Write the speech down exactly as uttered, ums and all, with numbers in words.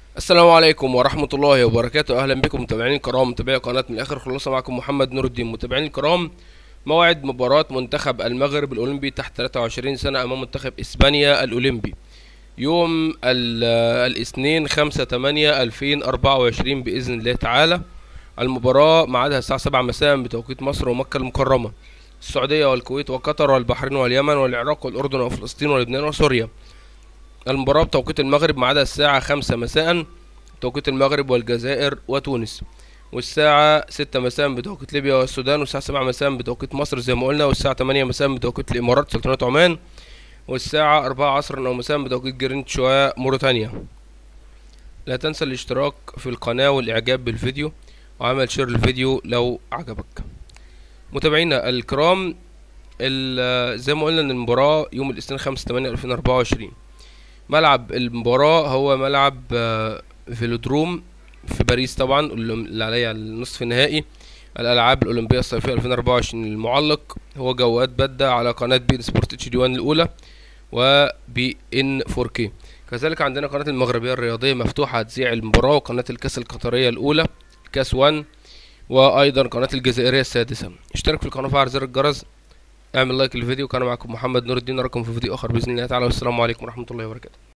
السلام عليكم ورحمة الله وبركاته. أهلا بكم متابعين الكرام، متابعي قناة من الآخر خلاصة. معكم محمد نور الدين. متابعين الكرام، موعد مباراة منتخب المغرب الأولمبي تحت ثلاثة وعشرين سنة أمام منتخب إسبانيا الأولمبي يوم ال- الاثنين خمسة تمانية ألفين أربعة وعشرين بإذن الله تعالى. المباراة ميعادها الساعة سبعة مساء بتوقيت مصر ومكة المكرمة، السعودية والكويت وقطر والبحرين واليمن والعراق والأردن وفلسطين ولبنان وسوريا. المباراة بتوقيت المغرب ميعادها الساعة خمسة مساء بتوقيت المغرب والجزائر وتونس، والساعة ستة مساء بتوقيت ليبيا والسودان، والساعة سبعة مساء بتوقيت مصر زي ما قلنا، والساعة تمانية مساء بتوقيت الإمارات سلطنة عمان، والساعة أربعة عصرا أو مساء بتوقيت جرينتش وموريتانيا. لا تنسى الاشتراك في القناة والإعجاب بالفيديو وعمل شير للفيديو لو عجبك. متابعينا الكرام، ال- زي ما قلنا ان المباراة يوم الاثنين خمسة تمانية ألفين أربعة وعشرين. ملعب المباراة هو ملعب آه، فيلودروم في باريس طبعا، اللي عليه النصف النهائي الألعاب الأولمبية الصيفية ألفين وأربعة وعشرين. المعلق هو جواد بدة على قناة بي سبورت اتش دي واحد الأولى وبي ان فور كي. كذلك عندنا قناة المغربية الرياضية مفتوحة هتذيع المباراة، وقناة الكاس القطرية الأولى كاس واحد، وأيضا قناة الجزائرية السادسة. اشترك في القناة وفعل زر الجرس، اعمل لايك للفيديو. كان معكم محمد نور الدين، أراكم في فيديو آخر بإذن الله تعالى، والسلام عليكم ورحمة الله وبركاته.